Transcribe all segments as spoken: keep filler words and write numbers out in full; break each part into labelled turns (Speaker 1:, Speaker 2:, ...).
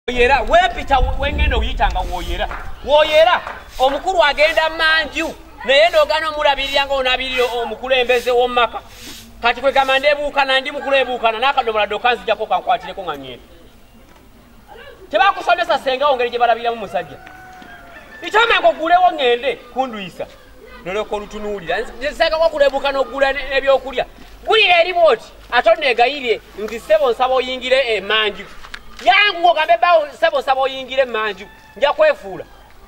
Speaker 1: Woyera wepita wengendo uyitanga woyera woyera omukuru agenda manju naye nogano mulabirira ngo onabiriro omukulembeze w'omaka kati kwe kamande buukana ndi mukulebuukana n'akadomola dokanzi jako kankwatireko nganyene tebakusomesa senga ongeri gye balabira mu musajja itome ngo gulewo ngende kunduyisa noloko lutunuulira nsenga ko kulebuuka n'ogula n'ebyokulya gulira eriboti atonegayirye nti sebo nsaba oyingire emanju yangu ogambe bawo sebo sabo oyingire manju nja kwefuula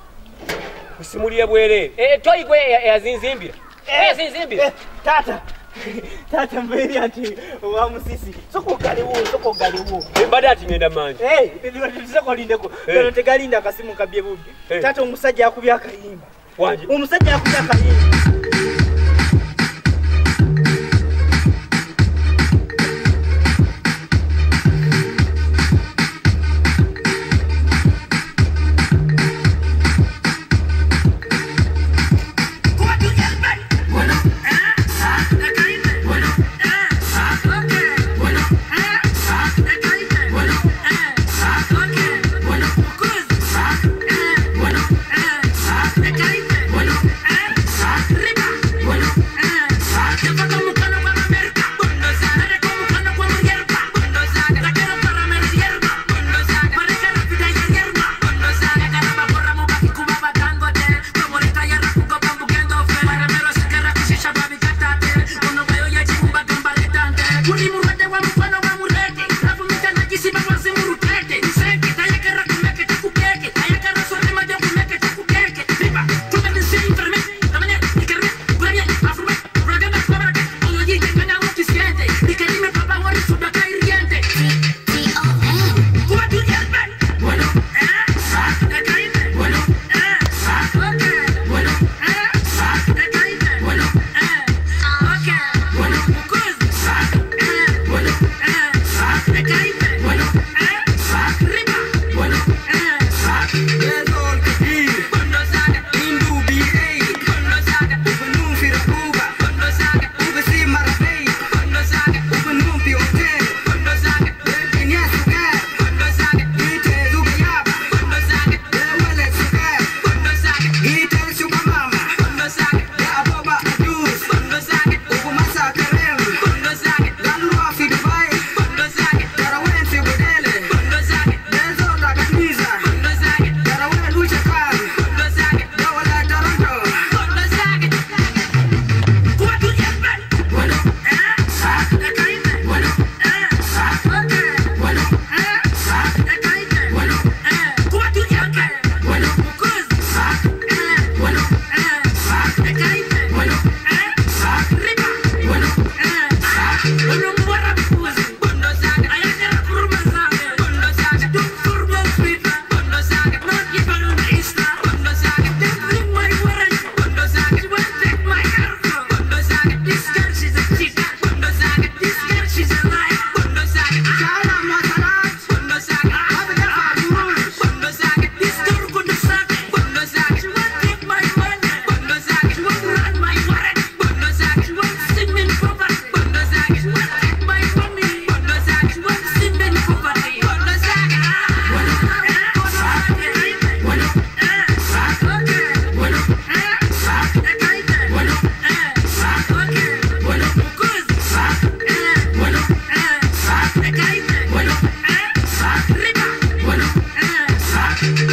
Speaker 1: usimuliye bwere eh toyi gwe yazinzimbira eh zinzimbira
Speaker 2: tata tata mbere ati wa musisi soko galiwo soko galiwo
Speaker 1: mbada ati ngenda manju
Speaker 2: eh bibi soko lindeko none tegalinda kasimu kabye bubi tata omusajja yakubya akayimba
Speaker 1: wanje
Speaker 2: omusajja yakubya akayimba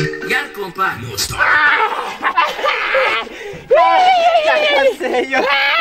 Speaker 3: compa.
Speaker 2: Ya, ya sé yo.